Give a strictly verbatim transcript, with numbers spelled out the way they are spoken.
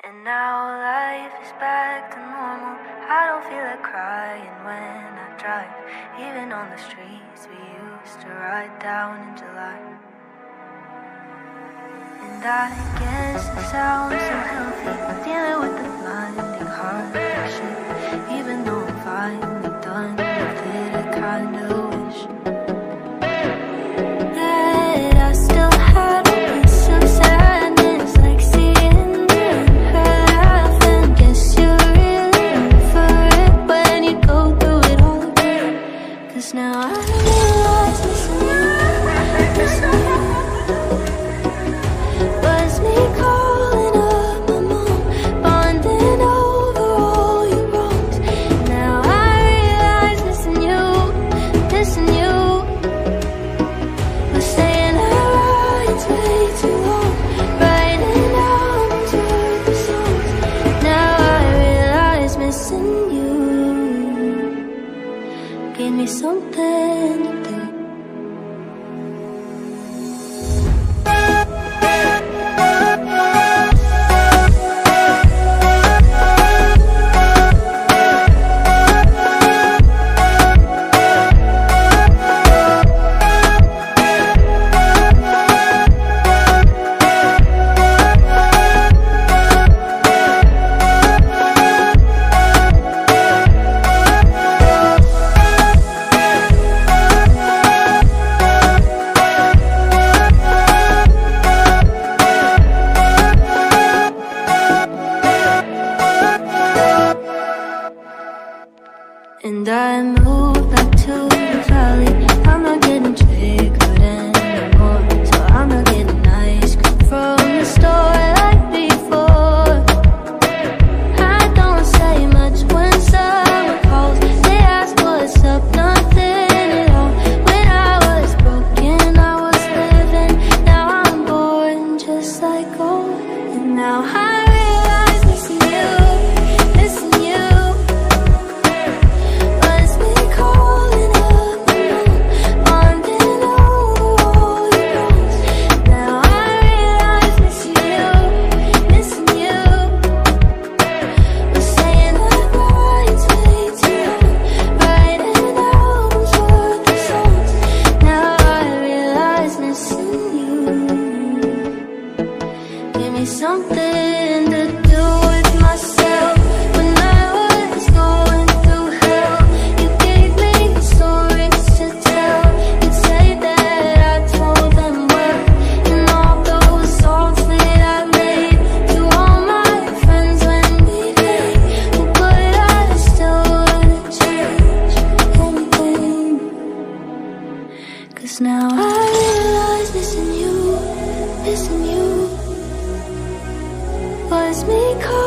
And now life is back to normal. I don't feel like crying when I drive, even on the streets we used to ride down in July. And I guess it sounds so healthy, dealing with the blinding heart of shit. Even though I'm finally done with it, I kinda wish that I still had a piece of sadness, like seeing her laugh. And guess you're really in for it when you go through it all again. Cause now I realize missing you, missing you was me calling up my mom, bonding over all your wrongs. Now I realize missing you, missing you was staying out rides way too long, writing down those worthless songs. Now I realize missing you gave me something to do. And I moved back to the valley. I'm not getting triggered anymore, so I'm not getting ice cream from the store like before. I don't say much when someone calls. They ask what's up, nothing at all. When I was broken, I was living. Now I'm bored, just like gold. And now I realize missing you, missing you calling up my mom, bonding over all your wrongs. Now I realize missing you, missing you was saying that rides way too long, writing down those worthless songs. Now I realize missing you gave me something to do with myself. When I was going through hell, you gave me stories to tell. You'd say that I told them well, and all those songs that I made to all my friends when we played. Well, but I still wouldn't change anything. Cause now I realize missing you, missing you was me calling